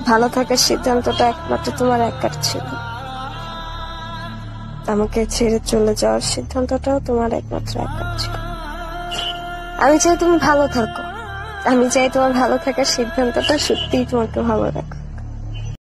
ভালো থাকার সিদ্ধান্তটা একমাত্র তোমার একার ছিল, আমাকে ছেড়ে চলে যাওয়ার সিদ্ধান্তটাও তোমার একমাত্র একার ছিল। আমি চাই তুমি ভালো থাকো, আমি চাই তোমার ভালো থাকার সিদ্ধান্তটা সত্যিই তোমাকে ভালো রাখো।